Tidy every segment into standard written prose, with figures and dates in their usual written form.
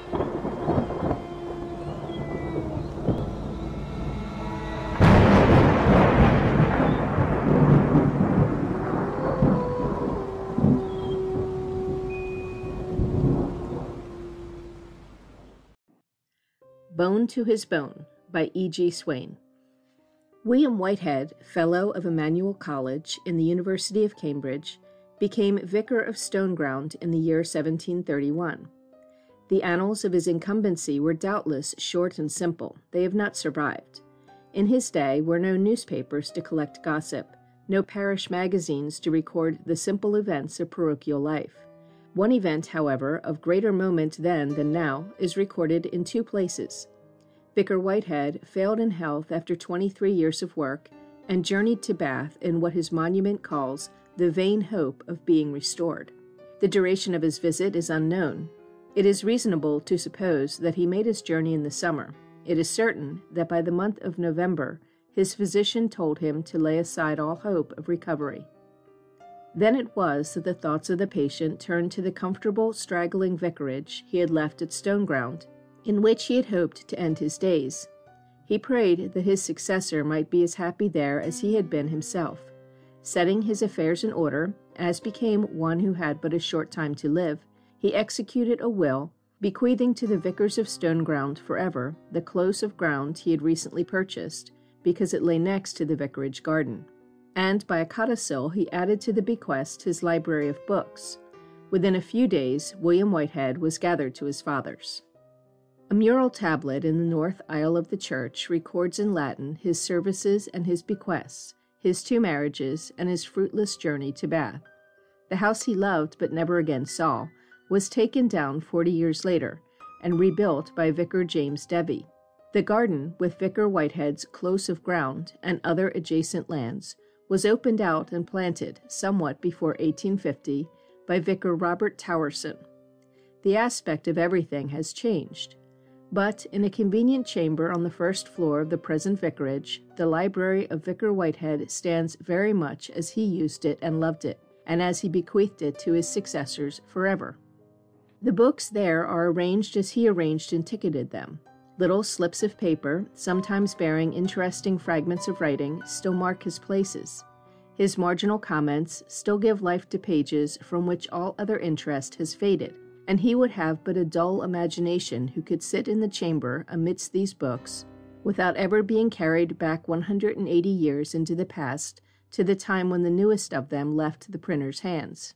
Bone to His Bone by E.G. Swain. William Whitehead, Fellow of Emmanuel College in the University of Cambridge, became Vicar of Stoneground in the year 1731. The annals of his incumbency were doubtless short and simple. They have not survived. In his day were no newspapers to collect gossip, no parish magazines to record the simple events of parochial life. One event, however, of greater moment then than now, is recorded in two places. Vicar Whitehead failed in health after 23 years of work and journeyed to Bath in what his monument calls the vain hope of being restored. The duration of his visit is unknown. It is reasonable to suppose that he made his journey in the summer. It is certain that by the month of November, his physician told him to lay aside all hope of recovery. Then it was that the thoughts of the patient turned to the comfortable, straggling vicarage he had left at Stoneground, in which he had hoped to end his days. He prayed that his successor might be as happy there as he had been himself. Setting his affairs in order, as became one who had but a short time to live, he executed a will, bequeathing to the vicars of Stoneground forever the close of ground he had recently purchased, because it lay next to the vicarage garden. And by a codicil he added to the bequest his library of books. Within a few days, William Whitehead was gathered to his fathers. A mural tablet in the north aisle of the church records in Latin his services and his bequests, his two marriages, and his fruitless journey to Bath. The house he loved but never again saw was taken down 40 years later and rebuilt by Vicar James Debby. The garden, with Vicar Whitehead's close of ground and other adjacent lands, was opened out and planted somewhat before 1850 by Vicar Robert Towerson. The aspect of everything has changed, but in a convenient chamber on the first floor of the present vicarage, the library of Vicar Whitehead stands very much as he used it and loved it, and as he bequeathed it to his successors forever. The books there are arranged as he arranged and ticketed them. Little slips of paper, sometimes bearing interesting fragments of writing, still mark his places. His marginal comments still give life to pages from which all other interest has faded, and he would have but a dull imagination who could sit in the chamber amidst these books, without ever being carried back 180 years into the past to the time when the newest of them left the printer's hands.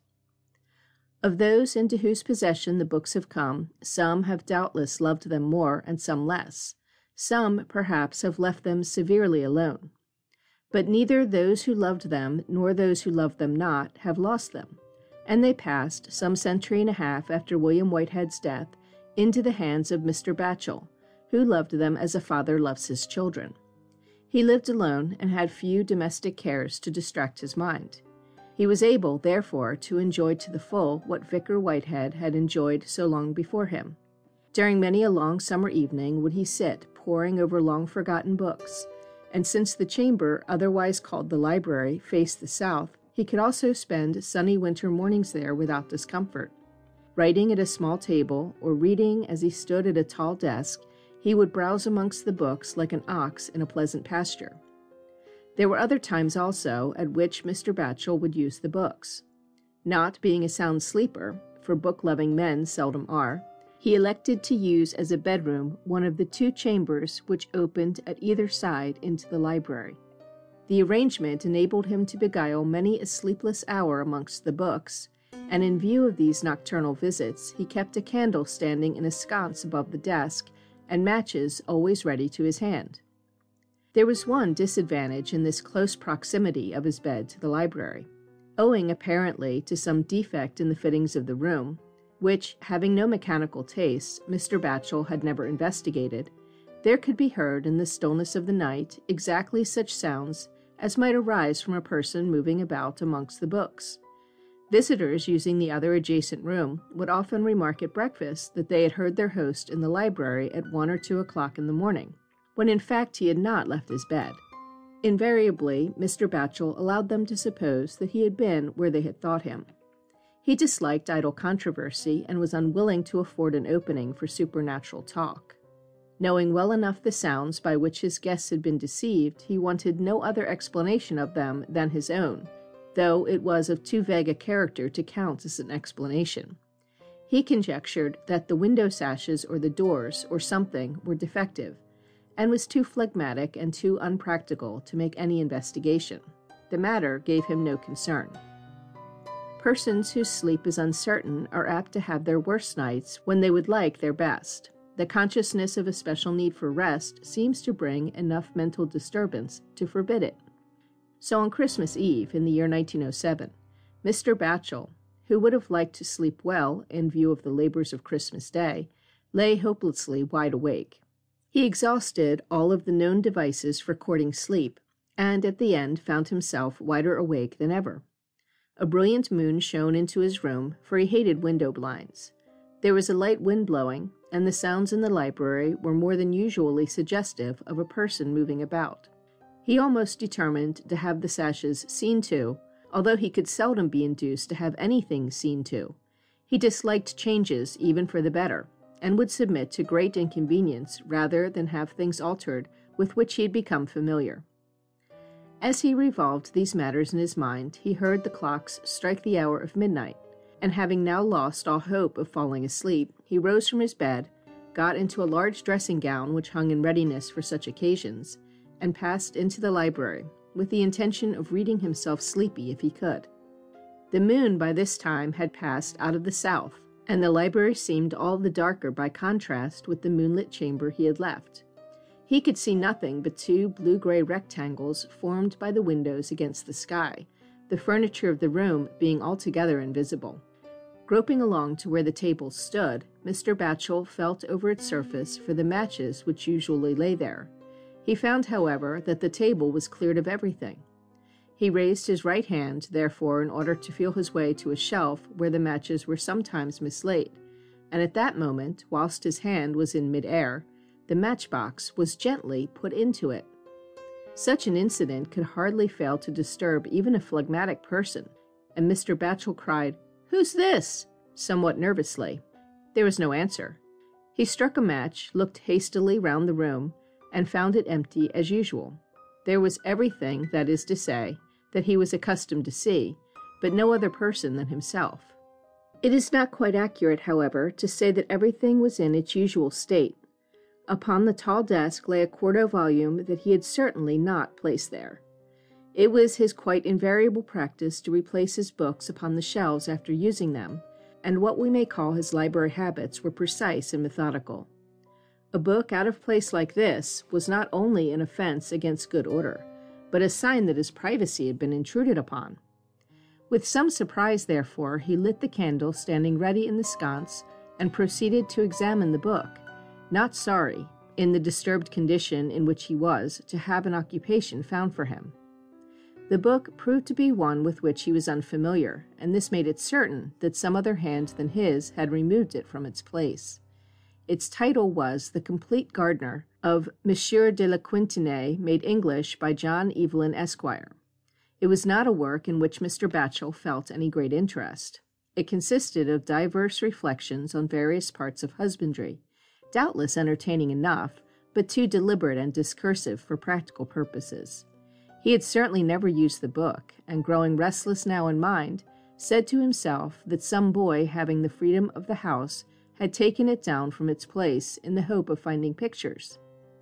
Of those into whose possession the books have come, some have doubtless loved them more and some less. Some, perhaps, have left them severely alone. But neither those who loved them nor those who loved them not have lost them, and they passed, some century and a half after William Whitehead's death, into the hands of Mr. Batchel, who loved them as a father loves his children. He lived alone and had few domestic cares to distract his mind. He was able, therefore, to enjoy to the full what Vicar Whitehead had enjoyed so long before him. During many a long summer evening would he sit poring over long-forgotten books, and since the chamber, otherwise called the library, faced the south, he could also spend sunny winter mornings there without discomfort. Writing at a small table, or reading as he stood at a tall desk, he would browse amongst the books like an ox in a pleasant pasture. There were other times also at which Mr. Batchel would use the books. Not being a sound sleeper, for book-loving men seldom are, he elected to use as a bedroom one of the two chambers which opened at either side into the library. The arrangement enabled him to beguile many a sleepless hour amongst the books, and in view of these nocturnal visits, he kept a candle standing in a sconce above the desk, and matches always ready to his hand. There was one disadvantage in this close proximity of his bed to the library. Owing apparently to some defect in the fittings of the room, which, having no mechanical taste, Mr. Batchel had never investigated, there could be heard in the stillness of the night exactly such sounds as might arise from a person moving about amongst the books. Visitors using the other adjacent room would often remark at breakfast that they had heard their host in the library at 1 or 2 o'clock in the morning, when in fact he had not left his bed. Invariably, Mr. Batchel allowed them to suppose that he had been where they had thought him. He disliked idle controversy and was unwilling to afford an opening for supernatural talk. Knowing well enough the sounds by which his guests had been deceived, he wanted no other explanation of them than his own, though it was of too vague a character to count as an explanation. He conjectured that the window sashes or the doors or something were defective, and was too phlegmatic and too unpractical to make any investigation. The matter gave him no concern. Persons whose sleep is uncertain are apt to have their worst nights when they would like their best. The consciousness of a special need for rest seems to bring enough mental disturbance to forbid it. So on Christmas Eve in the year 1907, Mr. Batchel, who would have liked to sleep well in view of the labors of Christmas Day, lay hopelessly wide awake. He exhausted all of the known devices for courting sleep, and at the end found himself wider awake than ever. A brilliant moon shone into his room, for he hated window blinds. There was a light wind blowing, and the sounds in the library were more than usually suggestive of a person moving about. He almost determined to have the sashes seen to, although he could seldom be induced to have anything seen to. He disliked changes even for the better, and would submit to great inconvenience rather than have things altered with which he had become familiar. As he revolved these matters in his mind, he heard the clocks strike the hour of midnight, and having now lost all hope of falling asleep, he rose from his bed, got into a large dressing gown which hung in readiness for such occasions, and passed into the library, with the intention of reading himself sleepy if he could. The moon by this time had passed out of the south, and the library seemed all the darker by contrast with the moonlit chamber he had left. He could see nothing but two blue-gray rectangles formed by the windows against the sky, the furniture of the room being altogether invisible. Groping along to where the table stood, Mr. Batchel felt over its surface for the matches which usually lay there. He found, however, that the table was cleared of everything. He raised his right hand, therefore, in order to feel his way to a shelf where the matches were sometimes mislaid, and at that moment, whilst his hand was in mid-air, the matchbox was gently put into it. Such an incident could hardly fail to disturb even a phlegmatic person, and Mr. Batchel cried, "Who's this?" somewhat nervously. There was no answer. He struck a match, looked hastily round the room, and found it empty as usual. There was everything, that is to say, that he was accustomed to see, but no other person than himself. It is not quite accurate, however, to say that everything was in its usual state. Upon the tall desk lay a quarto volume that he had certainly not placed there. It was his quite invariable practice to replace his books upon the shelves after using them, and what we may call his library habits were precise and methodical. A book out of place like this was not only an offense against good order, but a sign that his privacy had been intruded upon. With some surprise, therefore, he lit the candle standing ready in the sconce and proceeded to examine the book, not sorry, in the disturbed condition in which he was, to have an occupation found for him. The book proved to be one with which he was unfamiliar, and this made it certain that some other hand than his had removed it from its place. Its title was The Complete Gardener of Monsieur de la Quintinay, made English by John Evelyn, Esquire. It was not a work in which Mr. Batchel felt any great interest. It consisted of diverse reflections on various parts of husbandry, doubtless entertaining enough, but too deliberate and discursive for practical purposes. He had certainly never used the book, and growing restless now in mind, said to himself that some boy having the freedom of the house had taken it down from its place in the hope of finding pictures.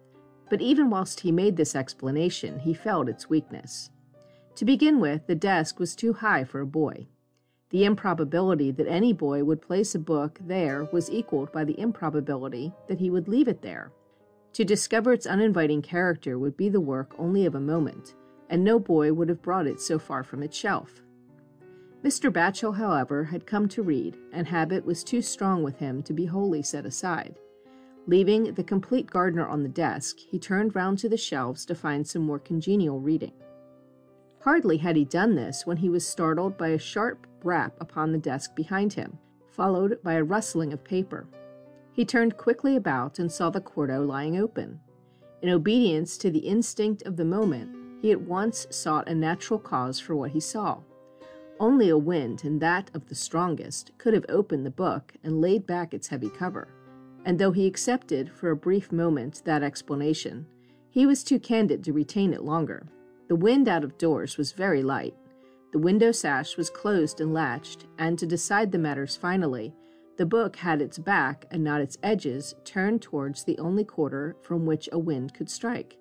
But even whilst he made this explanation, he felt its weakness. To begin with, the desk was too high for a boy. The improbability that any boy would place a book there was equaled by the improbability that he would leave it there. To discover its uninviting character would be the work only of a moment, and no boy would have brought it so far from its shelf. Mr. Batchel, however, had come to read, and habit was too strong with him to be wholly set aside. Leaving The Complete Gardener on the desk, he turned round to the shelves to find some more congenial reading. Hardly had he done this when he was startled by a sharp rap upon the desk behind him, followed by a rustling of paper. He turned quickly about and saw the quarto lying open. In obedience to the instinct of the moment, he at once sought a natural cause for what he saw. Only a wind, and that of the strongest, could have opened the book and laid back its heavy cover. And though he accepted for a brief moment that explanation, he was too candid to retain it longer. The wind out of doors was very light. The window sash was closed and latched, and to decide the matters finally, the book had its back and not its edges turned towards the only quarter from which a wind could strike.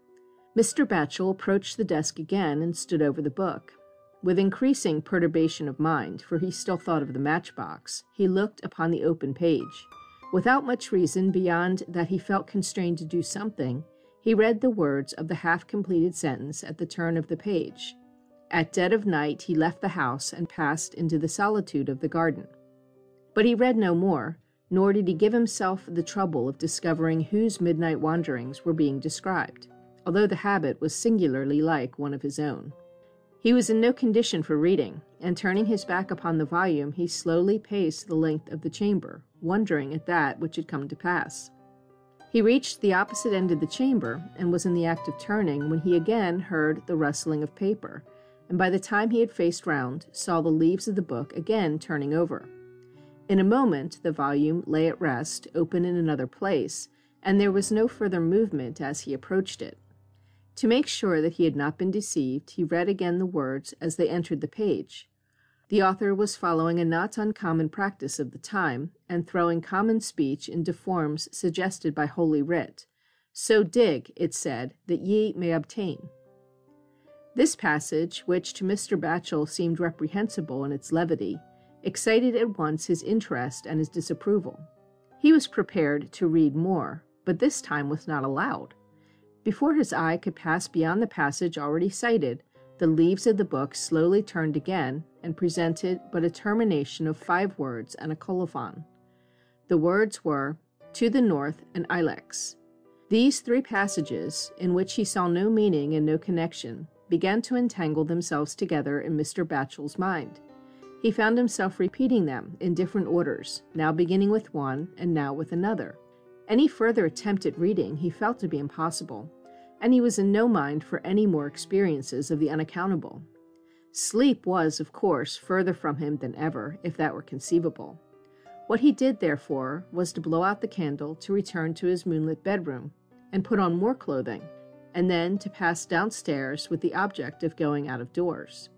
Mr. Batchel approached the desk again and stood over the book. With increasing perturbation of mind, for he still thought of the matchbox, he looked upon the open page. Without much reason beyond that he felt constrained to do something, he read the words of the half-completed sentence at the turn of the page. At dead of night he left the house and passed into the solitude of the garden. But he read no more, nor did he give himself the trouble of discovering whose midnight wanderings were being described, although the habit was singularly like one of his own. He was in no condition for reading, and turning his back upon the volume, he slowly paced the length of the chamber, wondering at that which had come to pass. He reached the opposite end of the chamber, and was in the act of turning, when he again heard the rustling of paper, and by the time he had faced round, saw the leaves of the book again turning over. In a moment the volume lay at rest, open in another place, and there was no further movement as he approached it. To make sure that he had not been deceived, he read again the words as they entered the page. The author was following a not uncommon practice of the time, and throwing common speech into forms suggested by Holy Writ. So dig, it said, that ye may obtain. This passage, which to Mr. Batchel seemed reprehensible in its levity, excited at once his interest and his disapproval. He was prepared to read more, but this time was not allowed. Before his eye could pass beyond the passage already cited, the leaves of the book slowly turned again and presented but a termination of 5 words and a colophon. The words were, "To the north and Ilex." These 3 passages, in which he saw no meaning and no connection, began to entangle themselves together in Mr. Batchel's mind. He found himself repeating them in different orders, now beginning with one and now with another. Any further attempt at reading he felt to be impossible, and he was in no mind for any more experiences of the unaccountable. Sleep was, of course, further from him than ever, if that were conceivable. What he did, therefore, was to blow out the candle, to return to his moonlit bedroom, and put on more clothing, and then to pass downstairs with the object of going out of doors.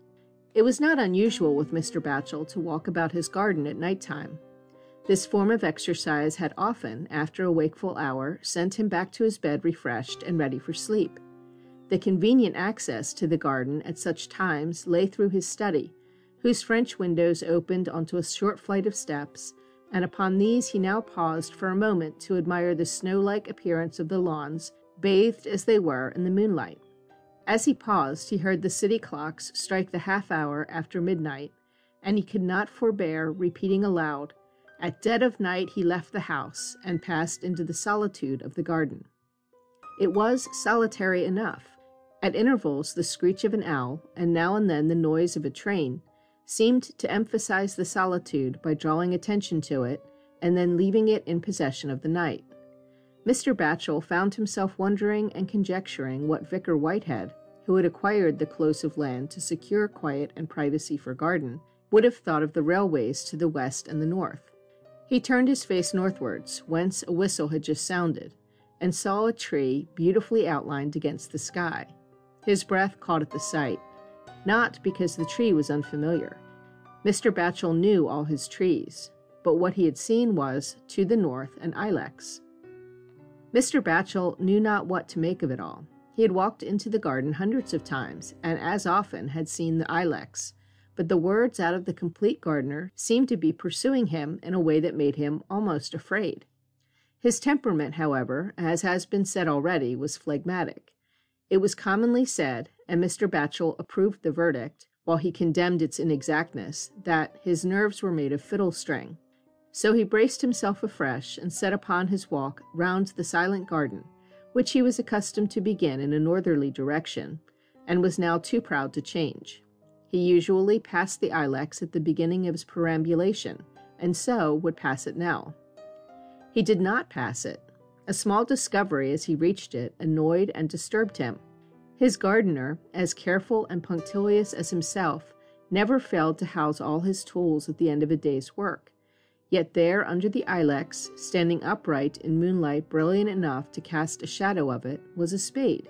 It was not unusual with Mr. Batchel to walk about his garden at night time. This form of exercise had often, after a wakeful hour, sent him back to his bed refreshed and ready for sleep. The convenient access to the garden at such times lay through his study, whose French windows opened onto a short flight of steps, and upon these he now paused for a moment to admire the snow-like appearance of the lawns, bathed as they were in the moonlight. As he paused, he heard the city clocks strike the half-hour after midnight, and he could not forbear repeating aloud, "At dead of night he left the house, and passed into the solitude of the garden." It was solitary enough. At intervals the screech of an owl, and now and then the noise of a train, seemed to emphasize the solitude by drawing attention to it, and then leaving it in possession of the night. Mr. Batchel found himself wondering and conjecturing what Vicar Whitehead, who had acquired the close of land to secure quiet and privacy for garden, would have thought of the railways to the west and the north. He turned his face northwards, whence a whistle had just sounded, and saw a tree beautifully outlined against the sky. His breath caught at the sight, not because the tree was unfamiliar. Mr. Batchel knew all his trees, but what he had seen was, to the north, an ilex. Mr. Batchel knew not what to make of it all. He had walked into the garden hundreds of times, and as often had seen the ilex, but the words out of the Complete Gardener seemed to be pursuing him in a way that made him almost afraid. His temperament, however, as has been said already, was phlegmatic. It was commonly said, and Mr. Batchel approved the verdict, while he condemned its inexactness, that his nerves were made of fiddle string. So he braced himself afresh and set upon his walk round the silent garden, which he was accustomed to begin in a northerly direction, and was now too proud to change. He usually passed the ilex at the beginning of his perambulation, and so would pass it now. He did not pass it. A small discovery as he reached it annoyed and disturbed him. His gardener, as careful and punctilious as himself, never failed to house all his tools at the end of a day's work. Yet there, under the ilex, standing upright in moonlight brilliant enough to cast a shadow of it, was a spade.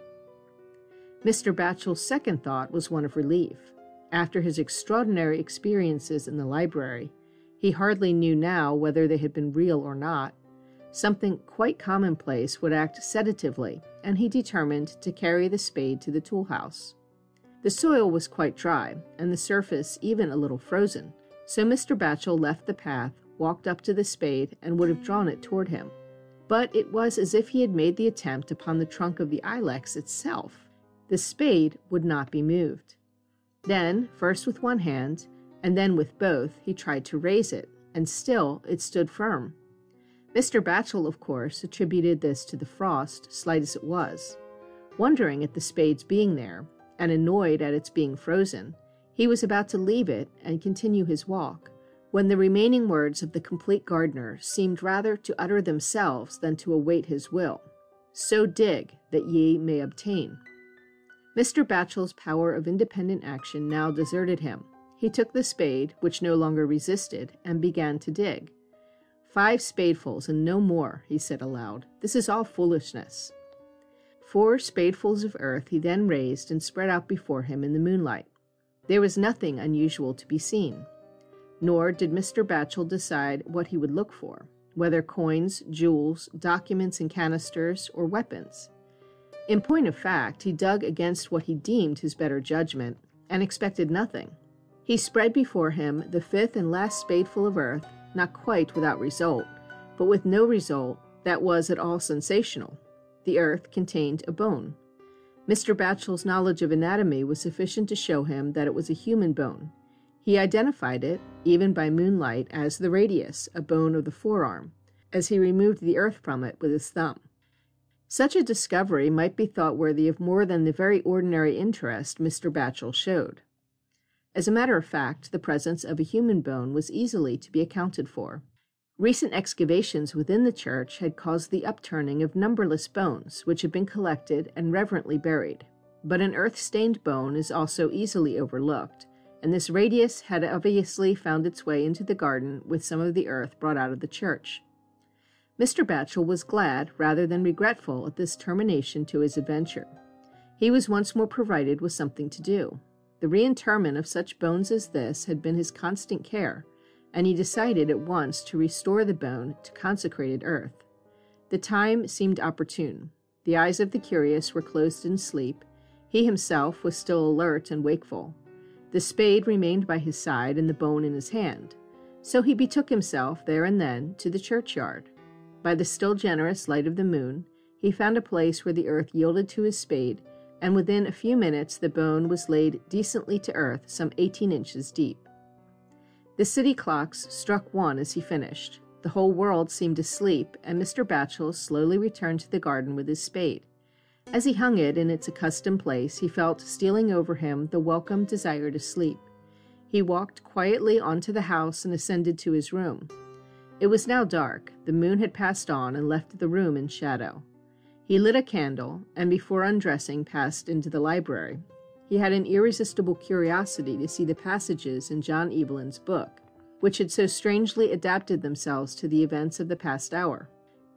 Mr. Batchel's second thought was one of relief. After his extraordinary experiences in the library, he hardly knew now whether they had been real or not. Something quite commonplace would act sedatively, and he determined to carry the spade to the tool house. The soil was quite dry, and the surface even a little frozen, so Mr. Batchel left the path, walked up to the spade, and would have drawn it toward him. But it was as if he had made the attempt upon the trunk of the ilex itself. The spade would not be moved. Then, first with one hand, and then with both, he tried to raise it, and still it stood firm. Mr. Batchel, of course, attributed this to the frost, slight as it was. Wondering at the spade's being there, and annoyed at its being frozen, he was about to leave it and continue his walk, when the remaining words of the complete gardener seemed rather to utter themselves than to await his will. "So dig, that ye may obtain." Mr. Batchel's power of independent action now deserted him. He took the spade, which no longer resisted, and began to dig. "5 spadefuls and no more," he said aloud. "This is all foolishness." 4 spadefuls of earth he then raised and spread out before him in the moonlight. There was nothing unusual to be seen. Nor did Mr. Batchel decide what he would look for, whether coins, jewels, documents in canisters, or weapons. In point of fact, he dug against what he deemed his better judgment, and expected nothing. He spread before him the 5th and last spadeful of earth, not quite without result, but with no result that was at all sensational. The earth contained a bone. Mr. Batchel's knowledge of anatomy was sufficient to show him that it was a human bone. He identified it, even by moonlight, as the radius, a bone of the forearm, as he removed the earth from it with his thumb. Such a discovery might be thought worthy of more than the very ordinary interest Mr. Batchel showed. As a matter of fact, the presence of a human bone was easily to be accounted for. Recent excavations within the church had caused the upturning of numberless bones, which had been collected and reverently buried. But an earth-stained bone is also easily overlooked, and this radius had obviously found its way into the garden with some of the earth brought out of the church. Mr. Batchel was glad rather than regretful at this termination to his adventure. He was once more provided with something to do. The reinterment of such bones as this had been his constant care, and he decided at once to restore the bone to consecrated earth. The time seemed opportune. The eyes of the curious were closed in sleep. He himself was still alert and wakeful. The spade remained by his side and the bone in his hand. So he betook himself there and then to the churchyard. By the still generous light of the moon, he found a place where the earth yielded to his spade, and within a few minutes the bone was laid decently to earth, some 18 inches deep. The city clocks struck 1 as he finished. The whole world seemed asleep, and Mr. Batchel slowly returned to the garden with his spade. As he hung it in its accustomed place, he felt stealing over him the welcome desire to sleep. He walked quietly onto the house and ascended to his room. It was now dark. The moon had passed on and left the room in shadow. He lit a candle, and before undressing passed into the library. He had an irresistible curiosity to see the passages in John Evelyn's book, which had so strangely adapted themselves to the events of the past hour.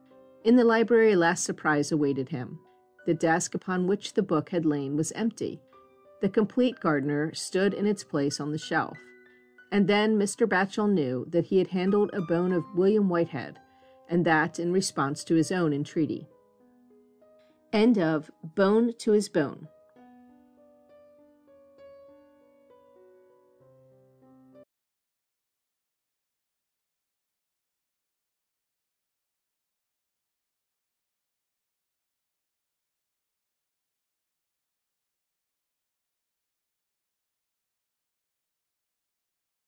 In the library a last surprise awaited him. The desk upon which the book had lain was empty. The Complete Gardener stood in its place on the shelf. And then Mr. Batchel knew that he had handled a bone of William Whitehead, and that in response to his own entreaty. End of Bone to His Bone.